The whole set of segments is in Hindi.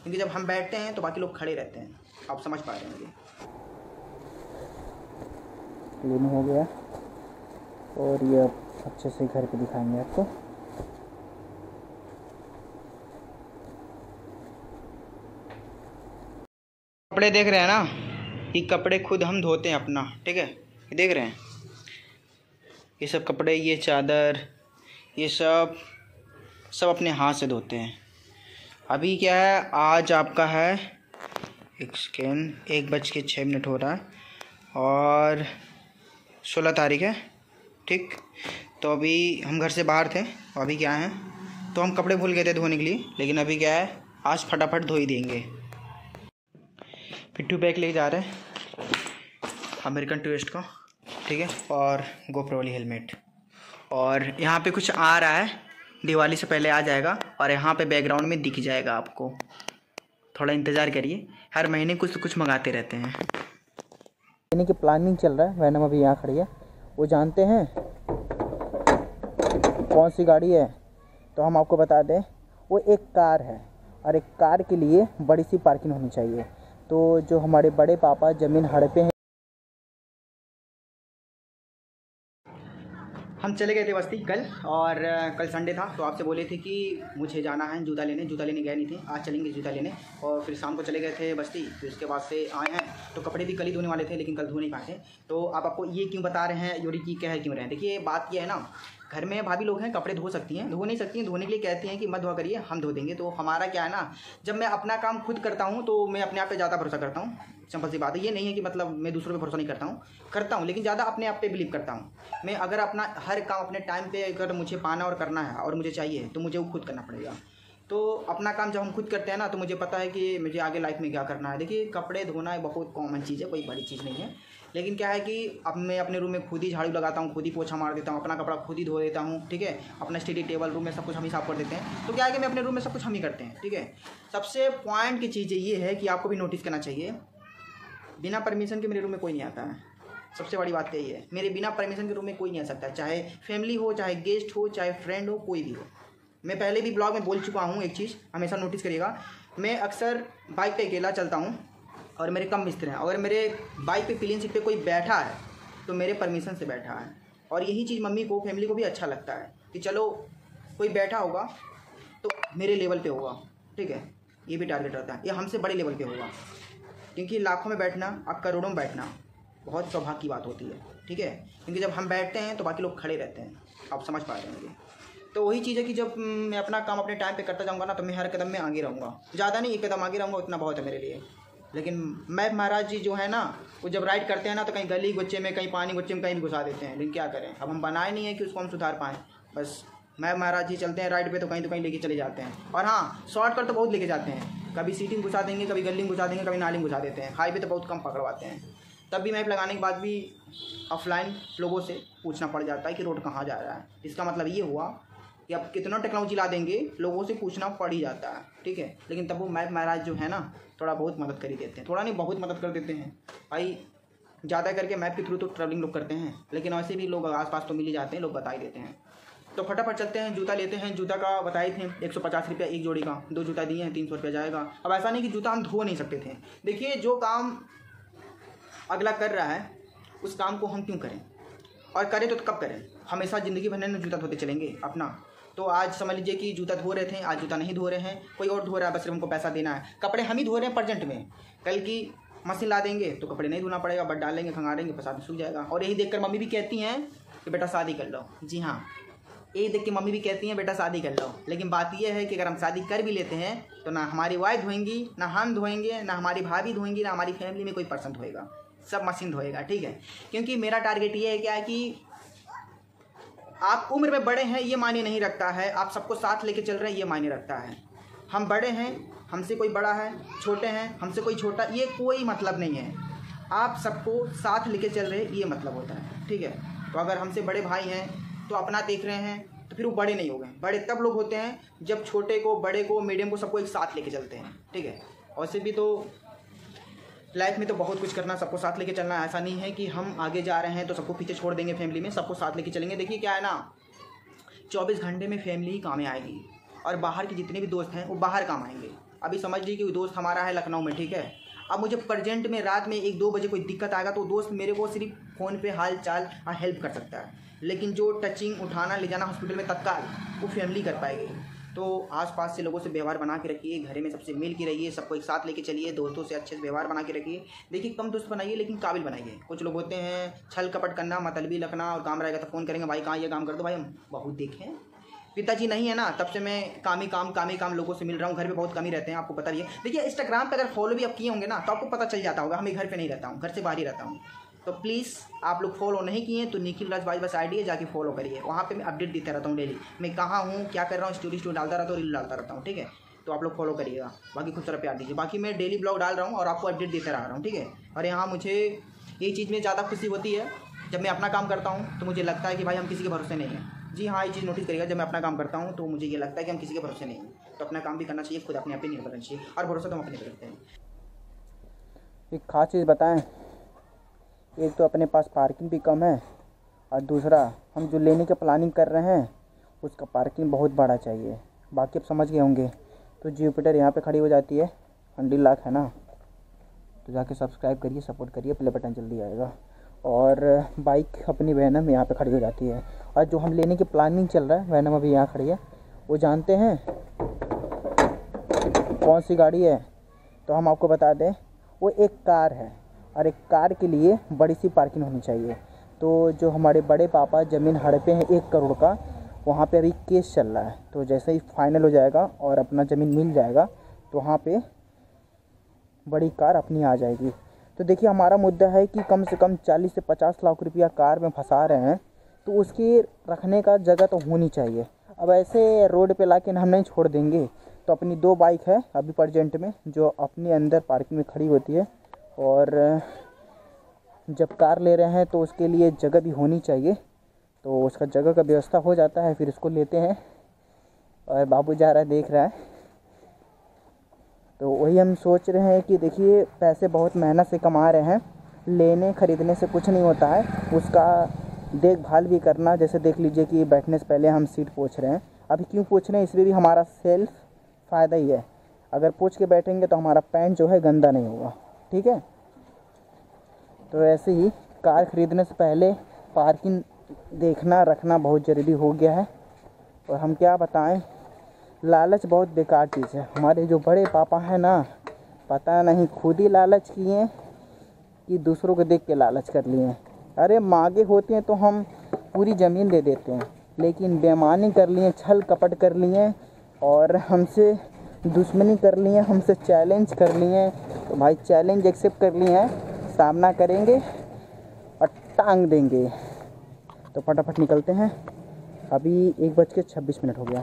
क्योंकि जब हम बैठते हैं तो बाकी लोग खड़े रहते हैं। आप समझ पा रहे होंगे। क्लीन हो गया और ये अब अच्छे से घर पे दिखाएंगे आपको। कपड़े देख रहे हैं ना, ये कपड़े खुद हम धोते हैं अपना, ठीक है। ये देख रहे हैं, ये सब कपड़े, ये चादर, ये सब अपने हाथ से धोते हैं। अभी क्या है, आज आपका है 1:06 हो रहा है और 16 तारीख है, ठीक। तो अभी हम घर से बाहर थे, तो अभी क्या है, तो हम कपड़े भूल गए थे धोने के लिए, लेकिन अभी क्या है, आज फटाफट धो ही देंगे। पिट्ठू बैग ले जा रहे हैं अमेरिकन टूरिस्ट का, ठीक है, और गोप्रो वाली हेलमेट। और यहाँ पे कुछ आ रहा है, दिवाली से पहले आ जाएगा और यहाँ पे बैकग्राउंड में दिख जाएगा आपको। थोड़ा इंतज़ार करिए, हर महीने कुछ मंगाते रहते हैं। लेने की प्लानिंग चल रहा है। मैडम अभी यहाँ खड़ी है, वो जानते हैं कौन सी गाड़ी है, तो हम आपको बता दें, वो एक कार है और एक कार के लिए बड़ी सी पार्किंग होनी चाहिए। तो जो हमारे बड़े पापा ज़मीन हड़पे हैं, हम चले गए थे बस्ती कल, और कल संडे था, तो आपसे बोले थे कि मुझे जाना है जूता लेने गए नहीं थे, आज चलेंगे जूता लेने। और फिर शाम को चले गए थे बस्ती, फिर उसके बाद से आए हैं, तो कपड़े भी कल ही धोने वाले थे, लेकिन कल धो नहीं पाए थे। तो आप आपको ये क्यों बता रहे हैं, योरी की कह क्यों रहे हैं। देखिए बात ये है ना, घर में भाभी लोग हैं, कपड़े धो सकती हैं, धो नहीं सकती हैं, धोने के लिए कहती हैं कि मत धोआ करिए, हम धो देंगे। तो हमारा क्या है ना, जब मैं अपना काम खुद करता हूँ तो मैं अपने आप पे ज़्यादा भरोसा करता हूँ। सिंपल सी बात है, ये नहीं है कि मतलब मैं दूसरों पे भरोसा नहीं करता हूँ, लेकिन ज़्यादा अपने आप पे बिलीव करता हूँ। मैं अगर अपना हर काम अपने टाइम पे अगर मुझे पाना और करना है और मुझे चाहिए, तो मुझे वो खुद करना पड़ेगा। तो अपना काम जब हम खुद करते हैं ना, तो मुझे पता है कि मुझे आगे लाइफ में क्या करना है। देखिए कपड़े धोना एक बहुत कॉमन चीज़ है, कोई बड़ी चीज़ नहीं है। लेकिन क्या है कि अब मैं अपने रूम में खुद ही झाड़ू लगाता हूँ, खुद ही पोछा मार देता हूँ, अपना कपड़ा खुद ही धो देता हूँ, ठीक है। अपना स्टडी टेबल, रूम में सब कुछ हम ही साफ कर देते हैं। तो क्या है कि मैं अपने रूम में सब कुछ हम ही करते हैं, ठीक है। सबसे पॉइंट की चीज़ ये है कि आपको भी नोटिस करना चाहिए, बिना परमिशन के मेरे रूम में कोई नहीं आता है। सबसे बड़ी बात यही है, मेरे बिना परमिशन के रूम में कोई नहीं आ सकता, चाहे फैमिली हो, चाहे गेस्ट हो, चाहे फ्रेंड हो, कोई भी हो। मैं पहले भी ब्लॉग में बोल चुका हूँ, एक चीज़ हमेशा नोटिस करिएगा, मैं अक्सर बाइक पे अकेला चलता हूँ और मेरे कम मिस्त्र हैं। अगर मेरे बाइक पे क्लीन सीट पे कोई बैठा है तो मेरे परमिशन से बैठा है। और यही चीज़ मम्मी को, फैमिली को भी अच्छा लगता है कि चलो कोई बैठा होगा तो मेरे लेवल पे होगा, ठीक है। ये भी टारगेट रहता है, ये हमसे बड़े लेवल पे होगा, क्योंकि लाखों में बैठना और करोड़ों में बैठना बहुत सौभाग्य की बात होती है, ठीक है। क्योंकि जब हम बैठते हैं तो बाकी लोग खड़े रहते हैं। आप समझ पा रहे होंगे। तो वही चीज़ है कि जब मैं अपना काम अपने टाइम पे करता जाऊँगा ना, तो मैं हर कदम में आगे रहूँगा। ज़्यादा नहीं, एक कदम आगे रहूँगा, उतना बहुत है मेरे लिए। लेकिन मैं महाराज जी जो है ना, वो जब राइड करते हैं ना, तो कहीं गली गुच्चे में, कहीं पानी गुच्चे में, कहीं भी घुसा देते हैं। लेकिन क्या करें, अब हम बनाए नहीं है कि उसको हम सुधार पाएँ। बस मैं महाराज जी चलते हैं राइड पे, तो कहीं लेके चले जाते हैं। और हाँ, शॉर्टकट तो बहुत लेके जाते हैं, कभी सीटिंग घुसा देंगे, कभी गली में घुसा देंगे, कभी नाली में घुसा देते हैं। हाईवे तो बहुत कम पकड़वाते हैं। तब भी मैप लगाने के बाद भी ऑफलाइन लोगों से पूछना पड़ जाता है कि रोड कहाँ जा रहा है। इसका मतलब ये हुआ कि अब कितना टेक्नोलॉजी ला देंगे, लोगों से पूछना पड़ ही जाता है, ठीक है। लेकिन तब वो मैप महाराज जो है ना, थोड़ा बहुत मदद कर ही देते हैं, थोड़ा नहीं बहुत मदद कर देते हैं भाई। ज़्यादा करके मैप के थ्रू तो ट्रैवलिंग लोग करते हैं, लेकिन वैसे भी लोग आसपास तो मिल ही जाते हैं, लोग बता ही देते हैं। तो फटाफट चलते हैं, जूता लेते हैं। जूता का बताए थे 150 रुपया एक जोड़ी का, 2 जूता दिए हैं, 300 रुपया जाएगा। अब ऐसा नहीं कि जूता हम धो नहीं सकते थे। देखिए जो काम अगला कर रहा है उस काम को हम क्यों करें, और करें तो कब करें। हमेशा ज़िंदगी भर में जूता धोते चलेंगे अपना। तो आज समझ लीजिए कि जूता धो रहे थे, आज जूता नहीं धो रहे हैं, कोई और धो रहा है, बस सिर्फ हमको पैसा देना है। कपड़े हम ही धो रहे हैं प्रेजेंट में, कल की मशीन ला देंगे तो कपड़े नहीं धोना पड़ेगा, बट डालेंगे, खंगारेंगे, पसाद सूख जाएगा। और यही देखकर मम्मी भी कहती हैं कि बेटा शादी कर लो। जी हाँ, यही देख के मम्मी भी कहती हैं बेटा शादी कर लो। लेकिन बात यह है कि अगर हम शादी कर भी लेते हैं तो ना हमारी वाइफ धोएंगी, ना हम धोएंगे, ना हमारी भाभी धोएंगी, ना हमारी फैमिली में कोई पर्सन धोएगा, सब मशीन धोएगा, ठीक है। क्योंकि मेरा टारगेट ये है क्या है कि आप उम्र में बड़े हैं ये मायने नहीं रखता है, आप सबको साथ लेके चल रहे हैं ये मायने रखता है। हम बड़े हैं, हमसे कोई बड़ा है, छोटे हैं, हमसे कोई छोटा, ये कोई मतलब नहीं है। आप सबको साथ लेके चल रहे हैं ये मतलब होता है, ठीक है। तो अगर हमसे बड़े भाई हैं तो अपना देख रहे हैं तो फिर वो बड़े नहीं हो गए। बड़े तब लोग होते हैं जब छोटे को, बड़े को, मीडियम को, सबको एक साथ लेके चलते हैं, ठीक है। और से भी तो लाइफ में तो बहुत कुछ करना, सबको साथ लेके चलना। ऐसा नहीं है कि हम आगे जा रहे हैं तो सबको पीछे छोड़ देंगे, फैमिली में सबको साथ लेके चलेंगे। देखिए क्या है ना, 24 घंटे में फैमिली ही काम में आएगी और बाहर के जितने भी दोस्त हैं वो बाहर काम आएंगे। अभी समझ लीजिए कि दोस्त हमारा है लखनऊ में, ठीक है। अब मुझे प्रेजेंट में रात में 1-2 बजे कोई दिक्कत आएगा तो दोस्त मेरे को सिर्फ फ़ोन पे हाल चाल हेल्प कर सकता है, लेकिन जो टचिंग उठाना ले जाना हॉस्पिटल में तत्काल वो फैमिली कर पाएगी। तो आसपास से लोगों से व्यवहार बना के रखिए, घर में सबसे मिल के रहिए, सबको एक साथ लेके चलिए, दोस्तों से अच्छे से व्यवहार बना के रखिए। देखिए कम दोस्त बनाइए लेकिन काबिल बनाइए। कुछ लोग होते हैं छल कपट करना, मतलबी लगना, और काम रहेगा तो फ़ोन करेंगे, भाई कहाँ ये काम कर दो। भाई हम बहुत देखे हैं, पिताजी नहीं है ना, तब से मैं काम ही काम लोगों से मिल रहा हूँ। घर पे बहुत कम ही रहते हैं, आपको पता भी है। देखिए इंस्टाग्राम पे अगर फॉलो भी आप किए होंगे ना तो आपको पता चल जाता होगा, हमें घर पे नहीं रहता हूँ, घर से बाहर ही रहता हूँ। तो प्लीज़ आप लोग फॉलो नहीं किए तो निखिल राज भाई बस आईडी है, जाके फॉलो करिए। वहाँ पे मैं अपडेट देता रहता हूँ डेली, मैं कहाँ हूँ क्या कर रहा हूँ, स्टोरी डालता रहता हूँ, रील डालता रहता हूँ, ठीक है। तो आप लोग फॉलो करिएगा, बाकी खुद तरह प्यार दीजिए। बाकी मैं डेली ब्लॉग डाल रहा हूँ और आपको अपडेट देता रह रहा हूँ, ठीक है। और यहाँ मुझे ये चीज़ में ज़्यादा खुशी होती है जब मैं अपना काम करता हूँ तो मुझे लगता है कि भाई हम किसी के भरोसे नहीं हैं। जी हाँ, ये चीज़ नोटिस करिएगा, जब मैं अपना काम करता हूँ तो मुझे ये लगता है कि हम किसी के भरोसे नहीं हैं। तो अपना काम भी करना चाहिए, खुद अपने आप पे निर्भर रहना चाहिए, और भरोसा तो हम अपने पे रखते हैं। एक खास चीज़ बताएं, एक तो अपने पास पार्किंग भी कम है, और दूसरा हम जो लेने की प्लानिंग कर रहे हैं उसका पार्किंग बहुत बड़ा चाहिए। बाकी आप समझ गए होंगे। तो जुपिटर यहाँ पे खड़ी हो जाती है, 100 लाख है ना, तो जाके सब्सक्राइब करिए, सपोर्ट करिए, प्ले बटन जल्दी आएगा। और बाइक अपनी वैनम यहाँ पे खड़ी हो जाती है, और जो हम लेने की प्लानिंग चल रहा है वैनम अभी यहाँ खड़ी है। वो जानते हैं कौन सी गाड़ी है? तो हम आपको बता दें, वो एक कार है, और एक कार के लिए बड़ी सी पार्किंग होनी चाहिए। तो जो हमारे बड़े पापा ज़मीन हड़पे हैं 1 करोड़ का, वहाँ पे अभी केस चल रहा है। तो जैसे ही फाइनल हो जाएगा और अपना ज़मीन मिल जाएगा तो वहाँ पे बड़ी कार अपनी आ जाएगी। तो देखिए हमारा मुद्दा है कि कम से कम 40 से 50 लाख रुपया कार में फंसा रहे हैं, तो उसकी रखने का जगह तो होनी चाहिए। अब ऐसे रोड पे ला के हम नहीं छोड़ देंगे। तो अपनी 2 बाइक है अभी प्रेजेंट में जो अपने अंदर पार्किंग में खड़ी होती है, और जब कार ले रहे हैं तो उसके लिए जगह भी होनी चाहिए। तो उसका जगह का व्यवस्था हो जाता है, फिर इसको लेते हैं। और बाबू जा रहा है, देख रहा है। तो वही हम सोच रहे हैं कि देखिए पैसे बहुत मेहनत से कमा रहे हैं, लेने ख़रीदने से कुछ नहीं होता है, उसका देखभाल भी करना। जैसे देख लीजिए कि बैठने से पहले हम सीट पोंछ रहे हैं। अभी क्यों पोंछ रहे हैं, इसमें भी हमारा सेल्फ फ़ायदा ही है। अगर पोंछ के बैठेंगे तो हमारा पैंट जो है गंदा नहीं होगा, ठीक है। तो ऐसे ही कार ख़रीदने से पहले पार्किंग देखना रखना बहुत ज़रूरी हो गया है। और हम क्या बताएं, लालच बहुत बेकार चीज़ है। हमारे जो बड़े पापा हैं ना, पता नहीं खुद ही लालच किए कि दूसरों को देख के लालच कर लिए। अरे मांगे होती हैं तो हम पूरी ज़मीन दे देते हैं, लेकिन बेईमानी कर लिए, छल कपट कर लिए, और हमसे दुश्मनी कर लिए, हमसे चैलेंज कर लिए। तो भाई चैलेंज एक्सेप्ट कर लिए हैं, सामना करेंगे और टांग देंगे। तो फटाफट निकलते हैं। अभी 1:26 हो गया।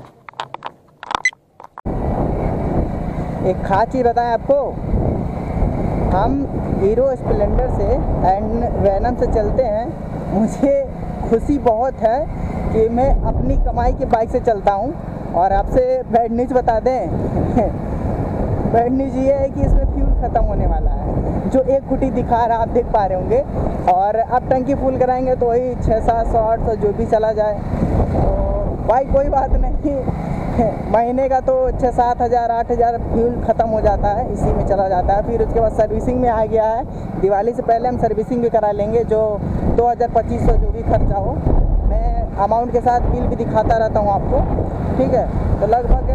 एक खास चीज़ बताएं आपको, हम हीरो स्प्लेंडर से एंड वैनम से चलते हैं। मुझे खुशी बहुत है कि मैं अपनी कमाई की बाइक से चलता हूँ। और आपसे बैड न्यूज़ बता दें बैड न्यूज़ ये है कि इसमें फ्यूल ख़त्म होने वाला है, जो 1 फुटी दिखा रहा आप देख पा रहे होंगे। और अब टंकी फुल कराएंगे तो वही 600-700 800 जो भी चला जाए। तो भाई कोई बात नहीं, महीने का तो 6-7 हज़ार 8 हज़ार फ्यूल ख़त्म हो जाता है, इसी में चला जाता है। फिर उसके बाद सर्विसिंग में आ गया है, दिवाली से पहले हम सर्विसिंग भी करा लेंगे, जो 2000-2500 जो भी खर्चा हो। मैं अमाउंट के साथ बिल भी दिखाता रहता हूँ आपको, ठीक है। तो लगभग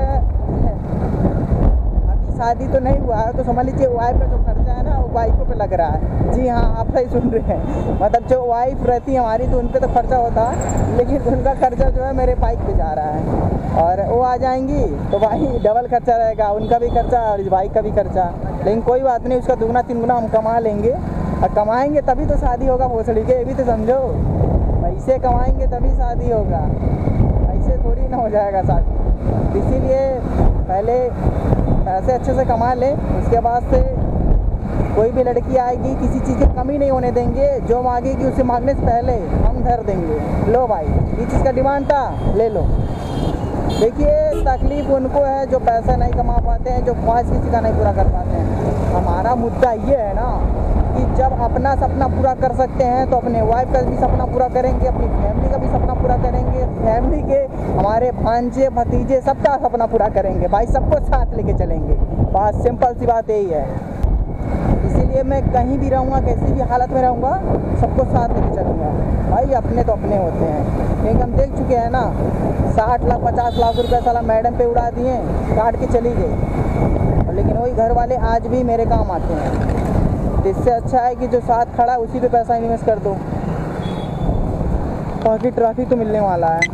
अभी शादी तो नहीं हुआ है, तो समझ लीजिए वाइफ का जो खर्चा है ना वो बाइकों पे लग रहा है। जी हाँ, आप सही सुन रहे हैं। मतलब जो वाइफ रहती है हमारी तो उन पर तो खर्चा होता है, लेकिन उनका खर्चा जो है मेरे बाइक पे जा रहा है। और वो आ जाएंगी तो भाई डबल खर्चा रहेगा, उनका भी खर्चा और इस बाइक का भी खर्चा। लेकिन कोई बात नहीं, उसका 2-3 गुना हम कमा लेंगे। और कमाएंगे तभी तो शादी होगा भोसड़ी के, ये भी तो समझो। पैसे कमाएंगे तभी शादी होगा, ऐसे थोड़ी ना हो जाएगा शादी। इसीलिए पहले पैसे अच्छे से कमा ले, उसके बाद से कोई भी लड़की आएगी किसी चीज़ की कमी नहीं होने देंगे। जो मांगेगी उसे मांगने से पहले हम धर देंगे। लो भाई, ये चीज़ का डिमांड था, ले लो। देखिए तकलीफ़ उनको है जो पैसा नहीं कमा पाते हैं, जो ख्वाहिश किसी का नहीं पूरा कर पाते हैं। हमारा मुद्दा ये है ना कि जब अपना सपना पूरा कर सकते हैं तो अपने वाइफ का भी सपना पूरा करेंगे, अपनी फैमिली का भी सपना पूरा करेंगे, फैमिली के हमारे भांजे भतीजे सबका सपना पूरा करेंगे भाई, सबको साथ लेके चलेंगे। बस सिंपल सी बात यही है। इसीलिए मैं कहीं भी रहूँगा, कैसी भी हालत में रहूँगा, सबको साथ लेके चलूँगा। भाई अपने तो अपने होते हैं, क्योंकि हम देख चुके हैं ना, 60 लाख 50 लाख रुपये साला मैडम पे उड़ा दिए, काट के चली गई, और लेकिन वही घर वाले आज भी मेरे काम आते हैं। तो इससे अच्छा है कि जो साथ खड़ा है उसी पे पैसा इन्वेस्ट कर दो, बाकी ट्रैफिक तो मिलने वाला है।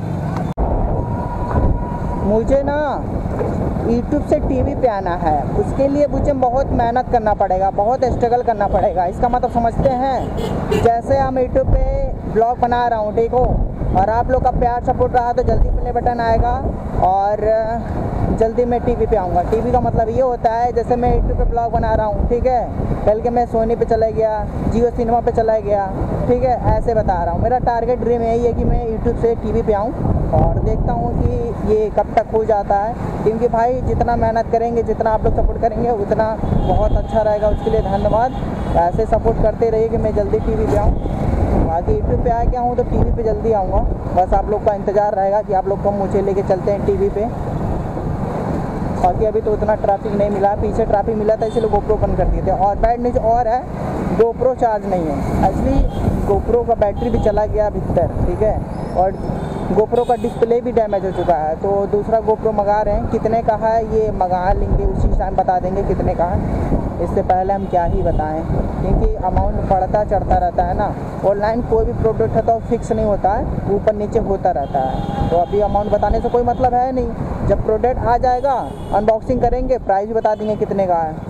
मुझे ना यूट्यूब से टीवी पे आना है, उसके लिए मुझे बहुत मेहनत करना पड़ेगा, बहुत स्ट्रगल करना पड़ेगा। इसका मतलब समझते हैं, जैसे हम यूट्यूब पे ब्लॉग बना रहा हूँ, ठीक हो, और आप लोग का प्यार सपोर्ट रहा तो जल्दी प्ले बटन आएगा और जल्दी मैं टीवी पे आऊँगा। टीवी का मतलब ये होता है, जैसे मैं यूट्यूब पे ब्लॉग बना रहा हूँ, ठीक है, कल के मैं सोनी पे चला गया, जियो सिनेमा पे चला गया, ठीक है, ऐसे बता रहा हूँ। मेरा टारगेट ड्रीम यही है कि मैं यूट्यूब से टीवी पे आऊँ, और देखता हूँ कि ये कब तक हो जाता है, क्योंकि भाई जितना मेहनत करेंगे, जितना आप लोग सपोर्ट करेंगे, उतना बहुत अच्छा रहेगा। उसके लिए धन्यवाद। ऐसे सपोर्ट करते रहिए कि मैं जल्दी टीवी पे आऊँ। बाकी यूट्यूब पे आ गया हूँ तो टीवी पे जल्दी आऊँगा, बस आप लोग का इंतज़ार रहेगा कि आप लोग को मुझे लेके चलते हैं टीवी पे। बाकी अभी तो उतना ट्रैफिक नहीं मिला, पीछे ट्रैफिक मिला था इसलिए गोप्रो बंद कर दिए थे। और बैड न्यूज और है, गोप्रो चार्ज नहीं है, एक्चुअली गोप्रो का बैटरी भी चला गया भीतर, ठीक है, और गोप्रो का डिस्प्ले भी डैमेज हो चुका है, तो दूसरा गोप्रो मंगा रहे हैं। कितने का है ये मंगा लेंगे, उसी टाइम बता देंगे कितने का है। इससे पहले हम क्या ही बताएं, क्योंकि अमाउंट बढ़ता चढ़ता रहता है ना। ऑनलाइन कोई भी प्रोडक्ट है तो फिक्स नहीं होता है, ऊपर नीचे होता रहता है, तो अभी अमाउंट बताने से कोई मतलब है नहीं। जब प्रोडक्ट आ जाएगा, अनबॉक्सिंग करेंगे, प्राइस भी बता देंगे कितने का है।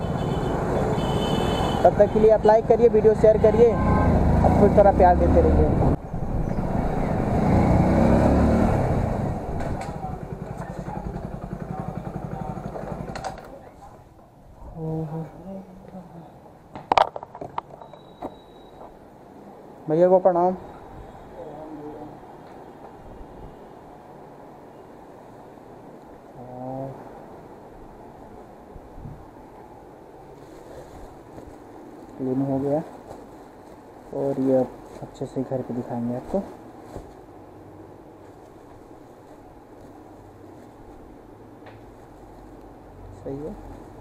तब तक के लिए आप लाइक करिए, वीडियो शेयर करिए, अब कुछ थोड़ा प्यार देते रहिए। भैया को प्रणाम। क्लीन हो गया, और ये अब अच्छे से घर पे दिखाएंगे आपको। सही है।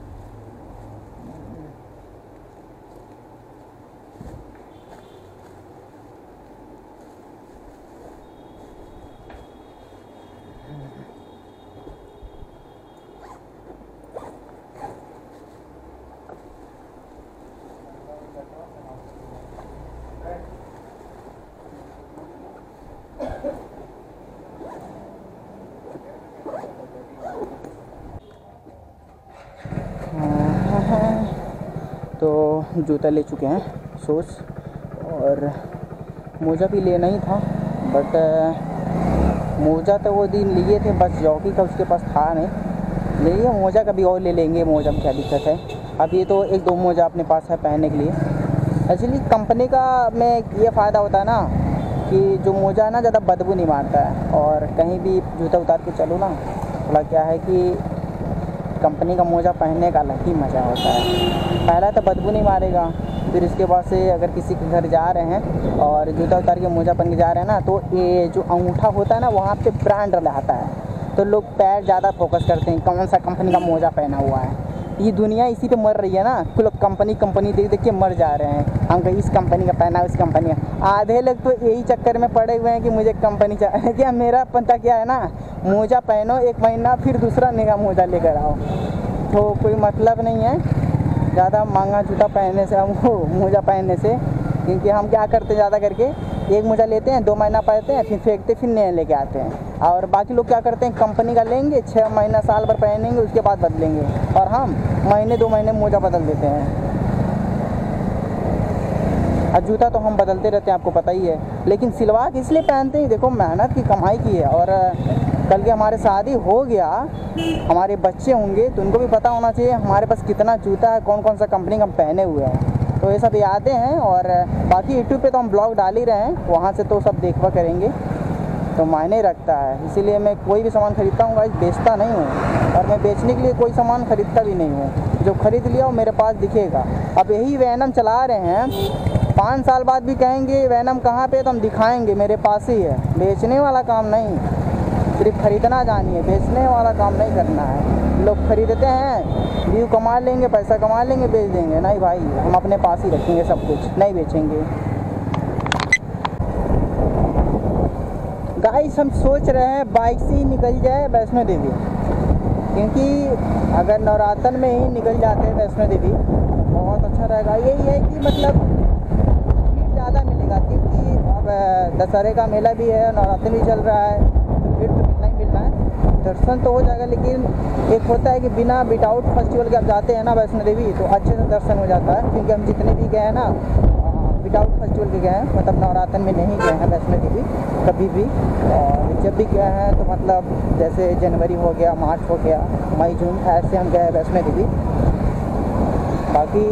तो जूता ले चुके हैं, शूज़, और मोजा भी लेना ही था, बट मोजा तो वो दिन लिए थे, बस जॉकी का उसके पास था नहीं। ले मोजा कभी और ले लेंगे, मोजा में क्या दिक्कत है। अब ये तो एक दो मोजा अपने पास है पहनने के लिए। एक्चुअली कंपनी का में ये फ़ायदा होता है ना कि जो मोजा है ना ज़्यादा बदबू नहीं मारता है, और कहीं भी जूता उतार के चलो ना, थोड़ा क्या है कि कंपनी का मोजा पहनने का अलग ही मज़ा होता है। पहला तो बदबू नहीं मारेगा, फिर इसके बाद से अगर किसी के घर जा रहे हैं और जूता उतार के मोजा पहन के जा रहे हैं ना, तो ये जो अंगूठा होता है ना, वहाँ पे ब्रांड रहता है, तो लोग पैर ज़्यादा फोकस करते हैं कौन सा कंपनी का मोजा पहना हुआ है। ये दुनिया इसी पे मर रही है ना, तो लोग कंपनी देख देख के मर जा रहे हैं। हम कहीं इस कंपनी का पहना, उस कंपनी का। आधे लोग तो यही चक्कर में पड़े हुए हैं कि मुझे कंपनी चाहिए। क्या मेरा पता क्या है ना, मोजा पहनो 1 महीना, फिर दूसरा नया मोजा लेकर आओ, तो कोई मतलब नहीं है ज़्यादा महंगा जूता पहनने से, हमको मोजा पहनने से। क्योंकि हम क्या करते हैं, ज़्यादा करके एक मोजा लेते हैं, 2 महीना पहनते हैं, फिर फेंकते, फिर नया लेके आते हैं। और बाकी लोग क्या करते हैं, कंपनी का लेंगे, 6 महीना साल भर पहनेंगे, उसके बाद बदलेंगे, और हम महीने 2 महीने मोजा बदल देते हैं। और जूता तो हम बदलते रहते हैं, आपको पता ही है, लेकिन सिलवा के इसलिए पहनते हैं, देखो मेहनत की कमाई की है। और कल के हमारे शादी हो गया, हमारे बच्चे होंगे, तो उनको भी पता होना चाहिए हमारे पास कितना जूता है, कौन कौन सा कंपनी का हम पहने हुए हैं। तो ये सब यादें हैं। और बाकी यूट्यूब पे तो हम ब्लॉग डाल ही रहे हैं, वहाँ से तो सब देखवा करेंगे, तो मायने रखता है। इसीलिए मैं कोई भी सामान खरीदता हूँ, बेचता नहीं हूँ, और मैं बेचने के लिए कोई सामान खरीदता भी नहीं हूँ। जो खरीद लिया वो मेरे पास दिखेगा। अब यही वैनम चला रहे हैं, 5 साल बाद भी कहेंगे वैनम कहाँ पे, तो हम दिखाएंगे मेरे पास ही है। बेचने वाला काम नहीं, सिर्फ खरीदना जानिए, बेचने वाला काम नहीं करना है। लोग खरीदते हैं, व्यू कमा लेंगे, पैसा कमा लेंगे, बेच देंगे। नहीं भाई, हम अपने पास ही रखेंगे सब कुछ, नहीं बेचेंगे। गाइस हम सोच रहे हैं बाइक से ही निकल जाए वैष्णो देवी, क्योंकि अगर नवरात्र में ही निकल जाते हैं वैष्णो देवी तो बहुत अच्छा रहेगा। यही है कि मतलब भीड़ ज़्यादा मिलेगा, क्योंकि अब दशहरे का मेला भी है, नवरात्र भी चल रहा है, तो भीड़ तो मिलना ही मिलना है। दर्शन तो हो जाएगा, लेकिन एक होता है कि बिना विदाउट फेस्टिवल के आप जाते हैं ना वैष्णो देवी तो अच्छे से दर्शन हो जाता है। क्योंकि हम जितने भी गए हैं ना विदाउट फेस्टिवल के गए हैं, मतलब नवरात्र में नहीं गए हैं वैष्णो देवी कभी भी। और जब भी गए हैं तो मतलब जैसे जनवरी हो गया, मार्च हो गया, मई जून, ऐसे हम गए वैष्णो देवी। बाकी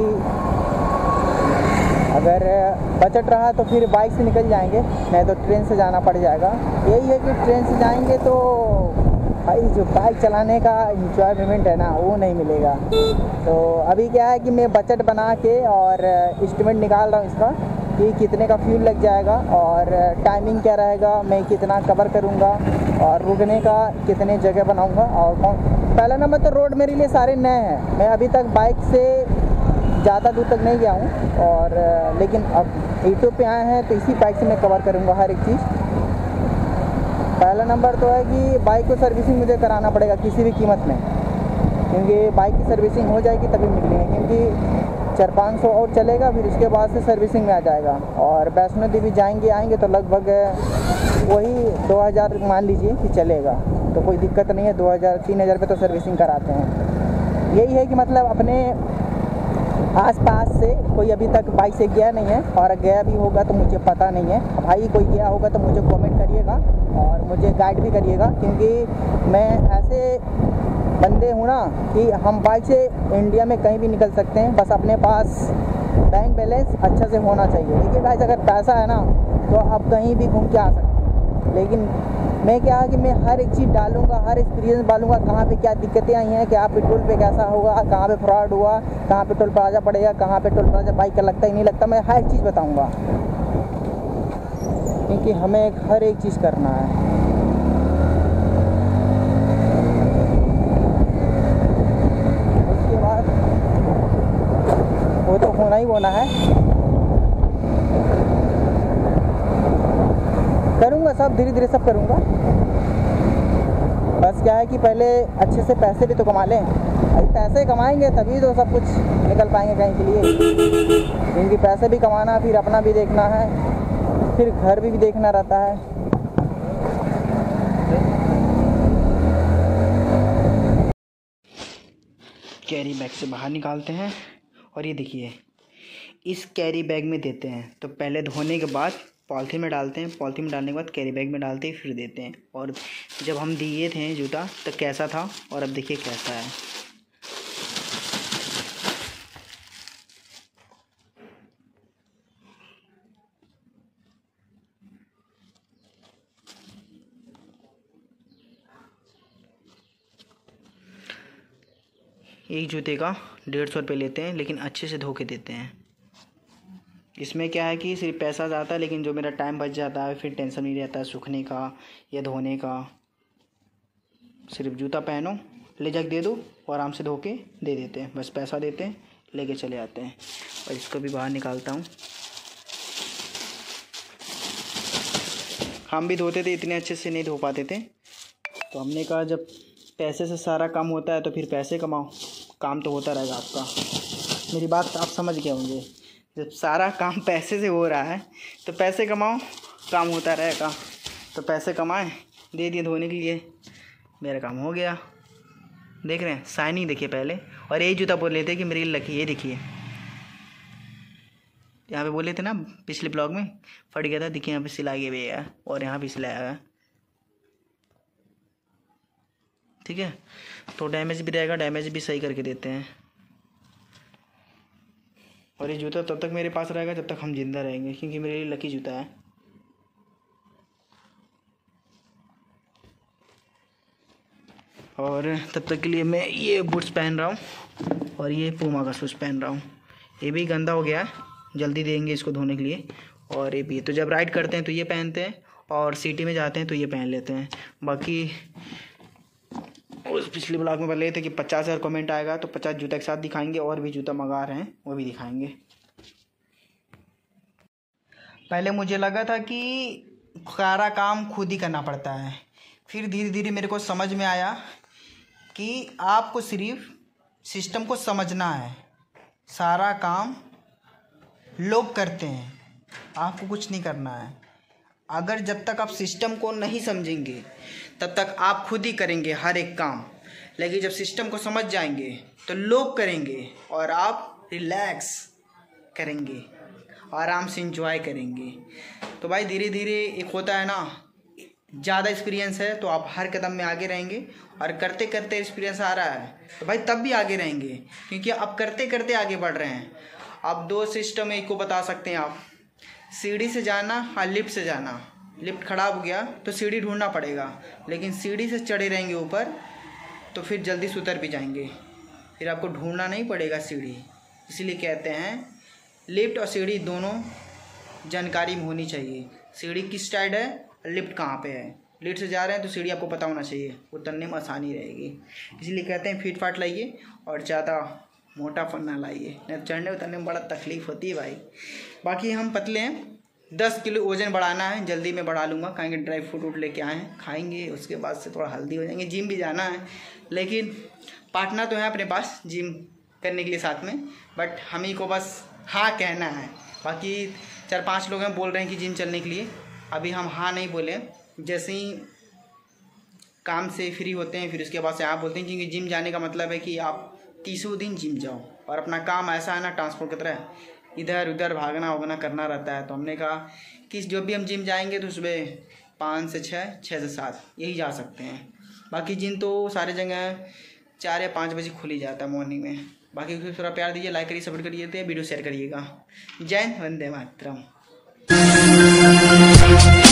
अगर बजट रहा तो फिर बाइक से निकल जाएंगे, नहीं तो ट्रेन से जाना पड़ जाएगा। यही है कि ट्रेन से जाएंगे तो भाई जो बाइक चलाने का इंजॉयमेंट है ना वो नहीं मिलेगा। तो अभी क्या है कि मैं बजट बना के और एस्टिमेट निकाल रहा हूँ इसका कि कितने का फ्यूल लग जाएगा और टाइमिंग क्या रहेगा, मैं कितना कवर करूँगा और रुकने का कितने जगह बनाऊँगा। और पहला नंबर तो रोड मेरे लिए सारे नए हैं, मैं अभी तक बाइक से ज़्यादा दूर तक नहीं गया हूँ। और लेकिन अब यूट्यूब पे आए हैं तो इसी बाइक से मैं कवर करूँगा हर एक चीज़। पहला नंबर तो है कि बाइक को सर्विसिंग मुझे कराना पड़ेगा किसी भी कीमत में, क्योंकि बाइक की सर्विसिंग हो जाएगी तभी निकलेंगे, क्योंकि 400-500 और चलेगा, फिर उसके बाद से सर्विसिंग में आ जाएगा। और वैष्णो देवी जाएंगे आएंगे तो लगभग वही 2000 मान लीजिए कि चलेगा, तो कोई दिक्कत नहीं है। 2000-3000 पे तो सर्विसिंग कराते हैं। यही है कि मतलब अपने आसपास से कोई अभी तक बाइक से गया नहीं है, और गया भी होगा तो मुझे पता नहीं है। भाई कोई गया होगा तो मुझे कमेंट करिएगा और मुझे गाइड भी करिएगा, क्योंकि मैं ऐसे बंदे हूँ ना कि हम बाइक से इंडिया में कहीं भी निकल सकते हैं, बस अपने पास बैंक बैलेंस अच्छा से होना चाहिए। देखिए गाइस, अगर पैसा है ना तो आप कहीं भी घूम के आ सकते हैं, लेकिन मैं क्या है कि मैं हर एक चीज़ डालूंगा, हर एक्सपीरियंस डालूंगा, कहाँ पे क्या दिक्कतें आई हैं, क्या पेट्रोल पे कैसा होगा, कहाँ पे फ्रॉड हुआ, कहाँ पे टोल प्लाजा पड़ेगा, कहाँ पे टोल प्लाजा बाइक का लगता ही नहीं लगता, मैं हर चीज़ बताऊंगा, क्योंकि हमें हर एक चीज़ करना है। उसके बाद वो तो होना ही होना है, करूँगा सब, धीरे धीरे सब करूँगा। बस क्या है कि पहले अच्छे से पैसे भी तो कमा लें, अभी पैसे कमाएंगे तभी तो सब कुछ निकल पाएंगे कहीं के लिए, क्योंकि पैसे भी कमाना, फिर अपना भी देखना है, फिर घर भी देखना रहता है। कैरी बैग से बाहर निकालते हैं और ये देखिए इस कैरी बैग में देते हैं। तो पहले धोने के बाद पॉलीथीन में डालते हैं, पॉलीथीन में डालने के बाद कैरी बैग में डालते हैं, फिर देते हैं। और जब हम दिए थे जूता तो कैसा था और अब देखिए कैसा है। एक जूते का 150 रुपये लेते हैं, लेकिन अच्छे से धो के देते हैं। इसमें क्या है कि सिर्फ पैसा जाता है, लेकिन जो मेरा टाइम बच जाता है, फिर टेंशन नहीं रहता है सूखने का या धोने का। सिर्फ जूता पहनो, ले जाके दे दो और आराम से धो के दे देते हैं, बस पैसा देते हैं, लेके चले आते हैं। और इसको भी बाहर निकालता हूँ। हम भी धोते थे, इतने अच्छे से नहीं धो पाते थे, तो हमने कहा जब पैसे से सारा काम होता है तो फिर पैसे कमाओ, काम तो होता रहेगा आपका। मेरी बात आप समझ गए होंगे, जब सारा काम पैसे से हो रहा है तो पैसे कमाओ, काम होता रहेगा। तो पैसे कमाए, दे दिए धोने के लिए, मेरा काम हो गया। देख रहे हैं शाइनिंग देखिए पहले। और यही जूता बोल रहे थे कि मेरी लकी, ये देखिए यहाँ पे बोले थे ना पिछले ब्लॉग में फट गया था, देखिए यहाँ पे सिलाई भी है और यहाँ भी सिलाया है, ठीक है। तो डैमेज भी रहेगा, डैमेज भी सही करके देते हैं। और ये जूता तब तक मेरे पास रहेगा जब तक हम जिंदा रहेंगे, क्योंकि मेरे लिए लकी जूता है। और तब तक के लिए मैं ये बूट्स पहन रहा हूँ और ये पूमा का शूज़ पहन रहा हूँ। ये भी गंदा हो गया है, जल्दी देंगे इसको धोने के लिए। और ये भी, तो जब राइड करते हैं तो ये पहनते हैं और सिटी में जाते हैं तो ये पहन लेते हैं। बाकी उस पिछले ब्लॉग में बोले थे कि 50,000 कमेंट आएगा तो 50 जूता के साथ दिखाएंगे, और भी जूता मंगा रहे हैं वो भी दिखाएंगे। पहले मुझे लगा था कि सारा काम खुद ही करना पड़ता है, फिर धीरे धीरे मेरे को समझ में आया कि आपको सिर्फ सिस्टम को समझना है। सारा काम लोग करते हैं, आपको कुछ नहीं करना है। अगर जब तक आप सिस्टम को नहीं समझेंगे तब तक आप खुद ही करेंगे हर एक काम, लेकिन जब सिस्टम को समझ जाएंगे तो लोग करेंगे और आप रिलैक्स करेंगे, आराम से एंजॉय करेंगे। तो भाई धीरे धीरे एक होता है ना, ज़्यादा एक्सपीरियंस है तो आप हर कदम में आगे रहेंगे, और करते करते एक्सपीरियंस आ रहा है तो भाई तब भी आगे रहेंगे, क्योंकि आप करते करते आगे बढ़ रहे हैं। आप 2 सिस्टम एक को बता सकते हैं, आप सीढ़ी से जाना और लिफ्ट से जाना। लिफ्ट खराब हो गया तो सीढ़ी ढूंढना पड़ेगा, लेकिन सीढ़ी से चढ़े रहेंगे ऊपर तो फिर जल्दी से उतर भी जाएंगे, फिर आपको ढूंढना नहीं पड़ेगा सीढ़ी। इसीलिए कहते हैं लिफ्ट और सीढ़ी दोनों जानकारी में होनी चाहिए। सीढ़ी किस साइड है, लिफ्ट कहाँ पे है। लिफ्ट से जा रहे हैं तो सीढ़ी आपको पता होना चाहिए, उतरने में आसानी रहेगी। इसलिए कहते हैं फीट फाट लाइए और ज़्यादा मोटा फन ना लाइए, नहीं चढ़ने उतरने में बड़ा तकलीफ़ होती है भाई। बाकी हम पतले हैं, 10 किलो वज़न बढ़ाना है, जल्दी मैं बढ़ा लूँगा, कहेंगे ड्राई फ्रूट लेके आए हैं, खाएंगे, उसके बाद से थोड़ा हेल्दी हो जाएंगे। जिम भी जाना है, लेकिन पार्टनर तो है अपने पास जिम करने के लिए साथ में, बट हम ही को बस हाँ कहना है। बाकी 4-5 लोग हैं बोल रहे हैं कि जिम चलने के लिए, अभी हम हाँ नहीं बोले। जैसे ही काम से फ्री होते हैं फिर उसके बाद से आप बोलते हैं, क्योंकि जिम जाने का मतलब है कि आप 30 दिन जिम जाओ, और अपना काम ऐसा है ना ट्रांसपोर्ट की तरह, इधर उधर भागना वगना करना रहता है। तो हमने कहा कि जो भी हम जिम जाएंगे तो सुबह 5 से 6, 6 से 7 यही जा सकते हैं। बाकी जिम तो सारे जगह 4 या 5 बजे खुल ही जाता है मॉर्निंग में। बाकी फिर थोड़ा प्यार दीजिए, लाइक करिए, सपोर्ट करिए, वीडियो शेयर करिएगा। जय हिंद, वंदे मातरम।